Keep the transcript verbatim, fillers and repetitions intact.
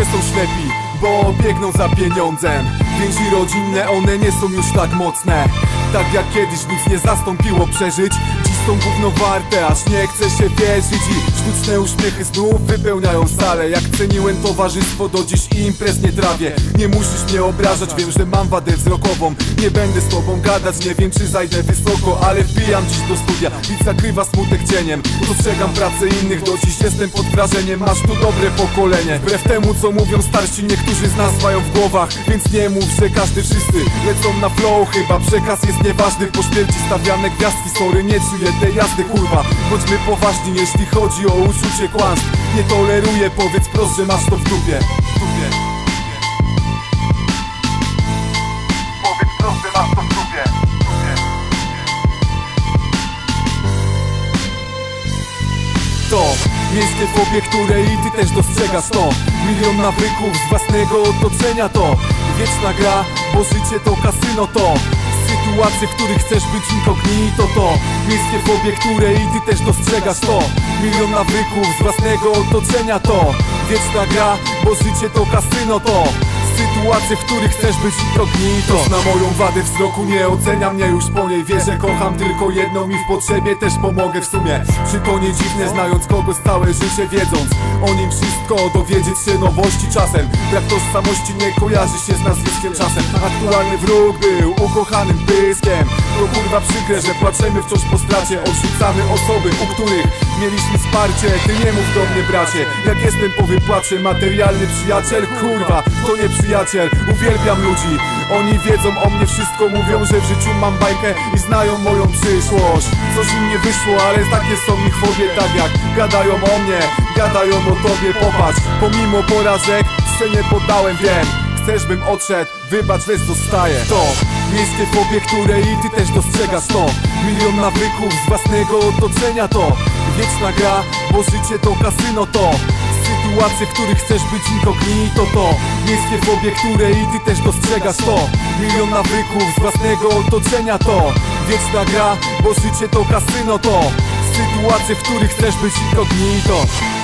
są ślepi, bo biegną za pieniądzem. Więzi rodzinne, one nie są już tak mocne. Tak jak kiedyś nic nie zastąpiło przeżyć, dziś są gówno warte, aż nie chce się wierzyć. I sztuczne uśmiechy znów wypełniają salę. Jak ceniłem towarzystwo, do dziś imprez nie trawię. Nie musisz mnie obrażać, wiem, że mam wadę wzrokową. Nie będę z tobą gadać, nie wiem czy zajdę wysoko, ale wbijam dziś do studia, widz zakrywa smutek cieniem. Dostrzegam pracę innych, do dziś jestem pod wrażeniem. Masz tu dobre pokolenie, wbrew temu co mówią starsi, niektórzy z nas mają w głowach. Więc nie mów, że każdy, wszyscy lecą na flow. Chyba przekaz jest nieważny, po śmierci stawiane gwiazdki. Sorry, nie czuję tej jazdy, kurwa. Bądźmy poważni, jeśli chodzi o uczucie kłamstw. Nie toleruję, powiedz prost, że masz to w dupie. W dupie. Powiedz prost, że masz to w dupie. W dupie. To miejskie fobie, które i ty też dostrzegasz. To milion nawyków z własnego otoczenia. To wieczna gra, bo życie to kasyno. To sytuacje, w których chcesz być incognito. To miejskie fobie, które i ty też dostrzegasz. To milion nawyków z własnego otoczenia. To wieczna gra, bo życie to kasyno. To sytuacje, w których chcesz być incognito. Na moją wadę wzroku nie ocenia mnie już po niej. Wie, że kocham tylko jedną i w potrzebie też pomogę w sumie. Czy to nie dziwne, znając kogoś całe życie, wiedząc o nim wszystko, dowiedzieć się nowości czasem. Brak tożsamości nie kojarzy się z nazwiskiem czasem. Aktualny wróg był ukochanym pyskiem. To kurwa przykre, że płaczemy wciąż po stracie. Odrzucamy osoby, u których mieliśmy wsparcie. Ty nie mów do mnie, bracie, jak jestem po wypłacie. Materialny przyjaciel, kurwa, to nie przyjaciel. Uwielbiam ludzi, oni wiedzą o mnie wszystko. Mówią, że w życiu mam bajkę i znają moją przyszłość. Coś im nie wyszło, ale takie są ich fobie. Tak jak gadają o mnie, gadają o tobie. Popatrz, pomimo porażek się nie poddałem, wiem. Chcesz bym odszedł, wybacz, lecz zostaję. To miejskie fobie, które i ty też dostrzegasz. To milion nawyków z własnego otoczenia. To wieczna gra, bo życie to kasyno. To sytuacje, w których chcesz być incognito. To miejskie fobie, które i ty też dostrzegasz. To milion nawyków z własnego otoczenia. To wieczna gra, bo życie to kasyno. To sytuacje, w których chcesz być incognito.